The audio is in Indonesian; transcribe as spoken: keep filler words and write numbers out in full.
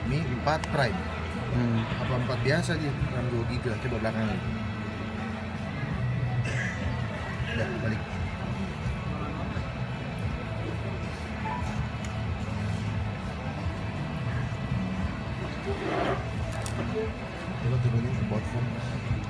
Redmi empat Prime. Hmm. Apa empat biasa aja, RAM dua giga, coba belakangnya. Udah, balik. Coba turunin ke bot phone.